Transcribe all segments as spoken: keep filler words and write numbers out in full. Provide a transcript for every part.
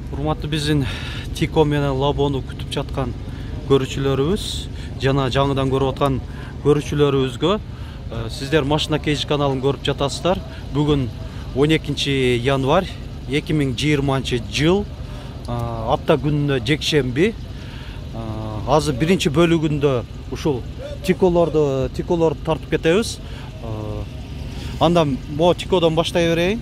Урматтуу биздин Тико менен Лабону күтүп жаткан көрүүчүлөрүбүз жана жаңыдан көрүп аткан көрүүчүлөрүбүзгө сиздер Машина Кейж каналын көрүп жатасыздар. Бүгүн он экинчи январь эки миң жыйырманчы жыл, апта күнүнө жекшемби. Азыр биринчи бөлүгүндө ушул Тиколорду Тиколорду тартып кетебиз. Андан бо Тикодон баштай берейин.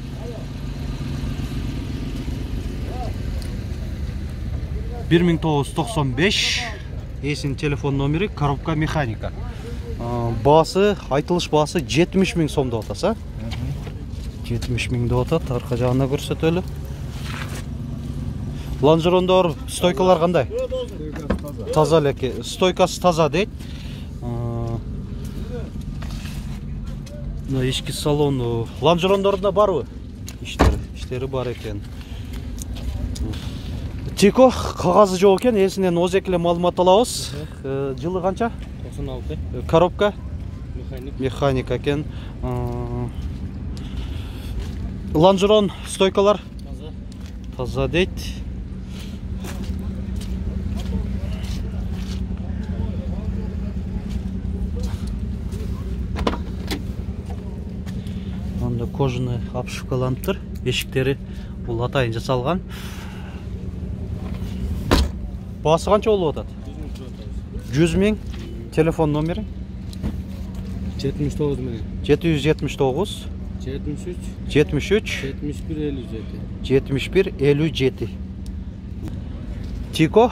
bir ming to'qqiz yuz to'qson besh эсин телефон номери, коробка механика. Басы, айтылыш басы жетимиш миң сом деп атаса. жетимиш миң деп атат. Арка жагына көрсөтөлү. Лонжерондор, стойкалар кандай? Таза элеке. Стойкасы таза дейт. Мына ички салону. Лонжерондордо барбы? Иштери, иштери бар экен. Тико кагазы жок экен, эсинен озекиле маалымат алабыз. Жылы канча? токсон алты. Коробка Механик. Механика экен. Лонжерон стойкалар Таза. Таза дейт. Анда кожаный обшивкаланып, эшиктери бул атайын жасалган. Басы канча болуп атат? жүз миң. Телефон номери? жетимиш тогуз менен. жети жүз жетимиш тогуз. жетимиш үч. жетимиш үч. жетимиш бир элүү жети. жетимиш бир элүү жети. Тико.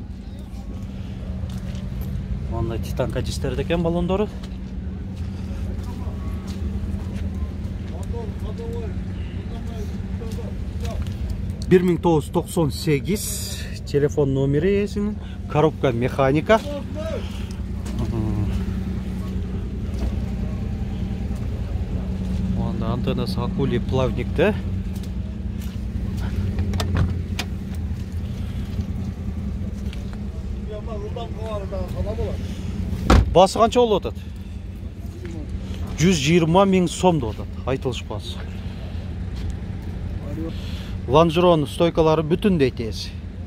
Мындай титан качествода экен баллондору. bir ming to'qqiz yuz to'qson сегиз. Телефон номери эсин, коробка механика. Анда антеннасы акули плавникте. Басы канча болуп атат? жүз жыйырма миң сом деп атат. Айтылыш басы. Лонжерон стойкалары бүтүн дейт эси.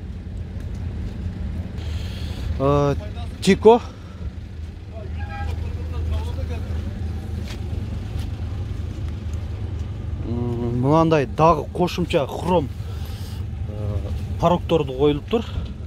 Тико. Мынандай дагы кошумча хром парокторду коюлуптур.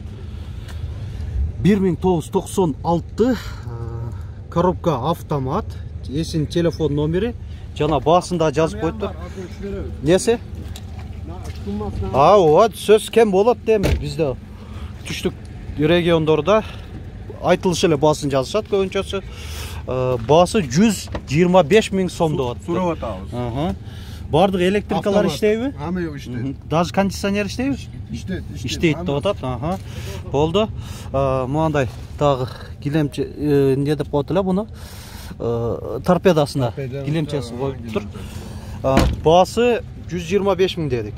bir ming to'qqiz yuz to'qson olti. Коробка автомат. Эсин телефон номери жана басында жазып коюптур. Несе? А, вот сөз кем болот дейм бизде. Түштүк региондорда айтылыш эле басын жазышат көбүнчөсү. Басы жүз жыйырма беш миң сом деп атат. Сурап атабыз. Бардык электрикалар иштейби? Ама жок иштейт. Даже кондиционер иштейби? Иштейт, Иштейт деп атат. Аха. Болду. Мындай дагы килемче эмне деп коет эле буну? Торпедасына килемчеси коюптур. Басы жүз жыйырма беш миң дедик.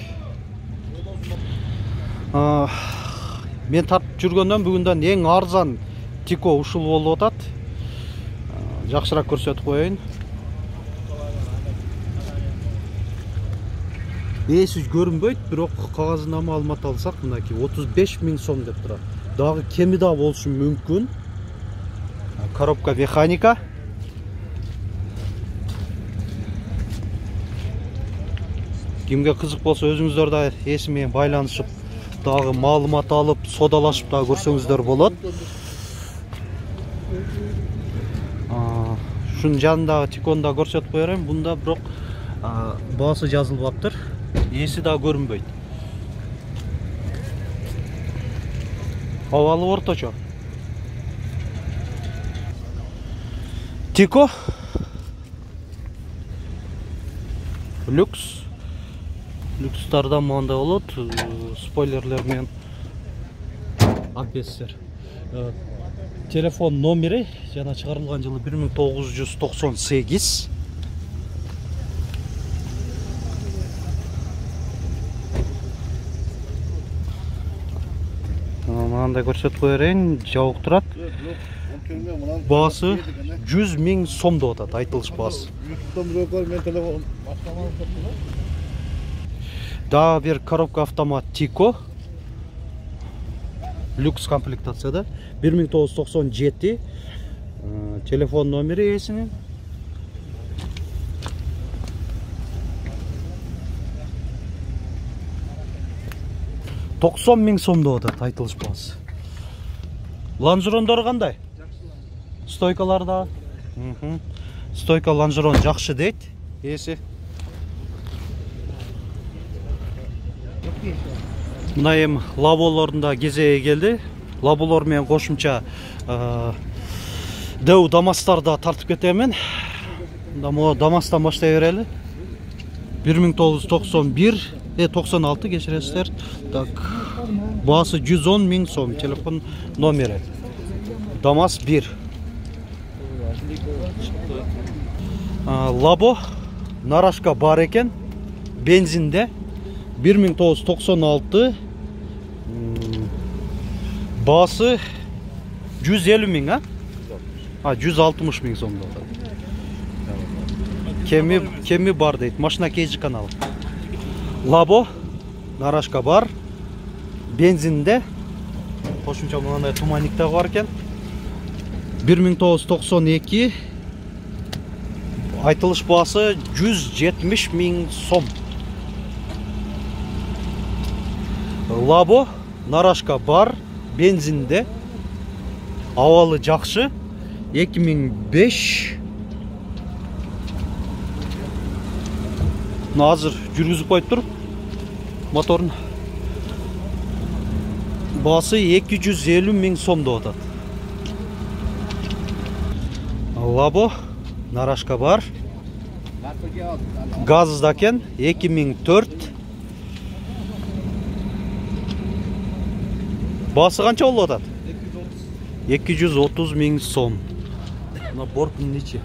Мен тартып жүргөндөн бүгүндөн эң арзан Тико ушул болуп атат. Жакшыраак көрсөтүп коеюн. Эси көрүнбөйт, бирок кагазына маалымат алсак, мынакей отуз беш миң сом деп турат. Дагы кеми да болушу мүмкүн. Коробка механика. Кимге кызык болсо өзүңүздөр да эси менен байланышып, дагы маалымат алып, содалашып дагы көрсөңүздөр болот. Ушунун жанындагы Тикону да көрсөтүп коерем. Бунда бирок баасы жазылбаптыр. Эси да көрүнбөйт. Абалы орточо. Тико. Люкс. Люкстарда мындай болот. Спойлерлер менен абессер. Телефон номери жана чыгарылган жылы bir ming to'qqiz yuz to'qson сегиз. Мындай көрсөтүп коерейин, жабык турат. Басы жүз миң сом деп атат, айтылыш басы. Дагы бир коробка автомат Тико. Люкс комплектацияда. бир миң тогуз жүз токсон жети. Телефон номери ээсинин. токсон миң сомдо атат айтылыш баасы. Лонжерондор кандай? Стойкалар да. Стойка лонжерон жакшы дейт. Ээси. Мына эми лаболорунда кезеги келди. Лаболор менен кошумча дэу дамастарда тартып кетемен. Мына дамастан баштай берели. бир миң тогуз жүз токсон бир, э токсон алты кечиресиздер. Так. Баасы жүз он миң сом. Телефон номери. Дамас бир. Лабо нарашка бар экен. Бензинде бир миң тогуз жүз токсон алты. Баасы жүз элүү миң, а? А, жүз алтымыш миң сомдо. Кеми кеми бар дейт. Машина кейжи каналы. Лабо нарашка бар. Бензинде кошумча мындай туманник да бар экен. бир миң тогуз жүз токсон эки. Айтылыш баасы жүз жетимиш миң сом. Лабо нарашка бар. Бензинде авалы жакшы. эки миң беш. Мына азыр жүргүзүп коюп тур моторун. Баасы эки жүз элүү миң сомдо атат. Лабо нарашка бар. Газда экен эки миң төрт. Баасы канча болуп атат? эки жүз отуз миң сом. Мына боркунун ичи.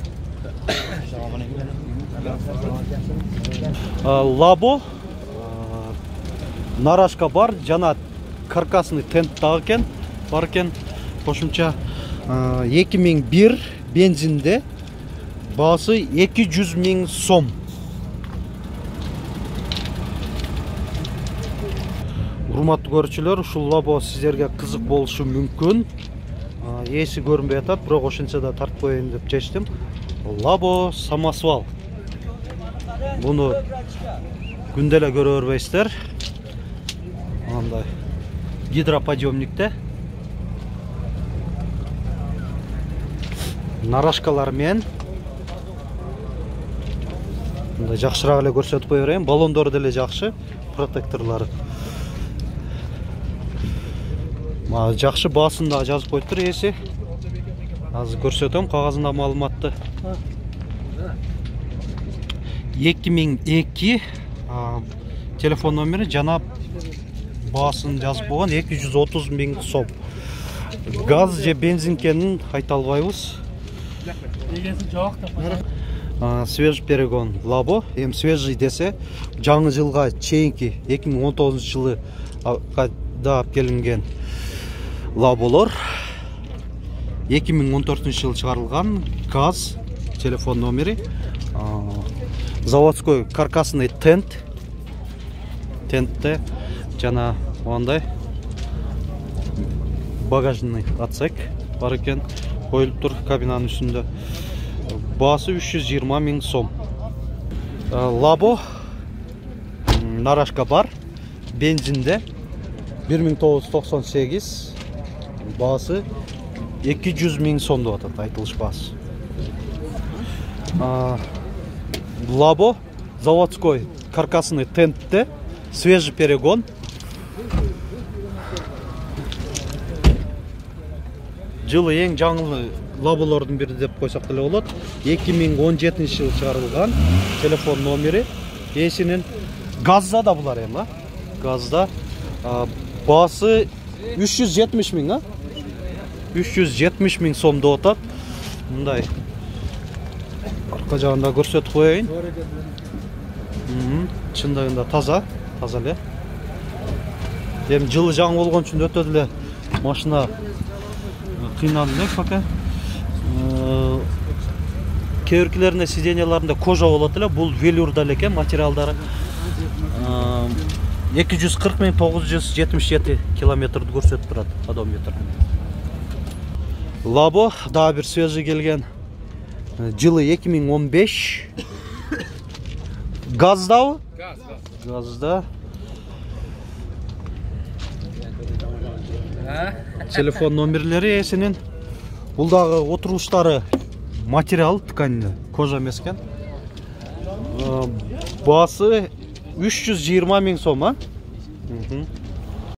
Лабо нарашка бар, жана каркасный тент дагы экен, бар экен. Кошумча эки миң бир бензинде баасы эки жүз миң сом. Урматтуу көрүүчүлөр, ушул лабо сиздерге кызык болушу мүмкүн. Ээси көрүнбөй атат, бирок ошентсе да тартып коеюн деп чечтим. Лабо самосвал. Буну күндө эле көрө бербейсиздер. Андай гидроподъемникте нарашкалар менен мындай жакшыраак эле көрсөтүп кое берейин. Баллондору деле жакшы, протекторлору. Ма жакшы, баасын да жазып коюптур ээси. Азыр көрсөтөм кагазында маалыматты. эки миң эки телефон номери жана баасын жазып койгон эки жүз отуз миң сом. Газ же бензин экенин айта албайбыз. Свежий перегон лабо. Эми свежий десе жаңы жылга чейинки эки миң он тогузунчу жылы да алып келинген лаболор. эки миң он төртүнчү жылы чыгарылган. Газ, телефон номери, заводской каркасный тент. Тентте жана мындай багажный отсек бар экен, коюлуп тур кабинанын үстүндө. Баасы үч жүз жыйырма миң сом. Лабо нарашка бар. Бензинде бир миң тогуз жүз токсон сегиз. Баасы эки жүз миң сом деп атат айтылыш баасы. Лабо заводской каркасный тентте, свежий перегон. Жылы эң жаңы лаболордун бири деп койсок деле болот. эки миң он жетинчи жылы чыгарылган. Телефон номери ээсинин. Газда да булар эми, а? Газда. Баасы үч жүз жетимиш миң, а? үч жүз жетимиш миң сом деп атат. Мындай арка жагында көрсөтүп коеюн. Чындыгында таза, таза эле. Эми жылы жаңы болгон үчүн өтө деле машина кыйналды элек пока. Кээ биркилеринде сиденьяларында кожа болот эле, бул велюрда экен материалдары. эки жүз кырк миң тогуз жүз жетимиш жети километрди көрсөтүп турат одометр. Лабо дагы бир свежий келген. Жылы эки миң он беш. Газдабы? Gaz, gaz. Газда. Телефон номерлери эсинин. Бул дагы отурулуштары материал тканьда, кожа эмес экен. Баасы үч жүз жыйырма миң сом, а?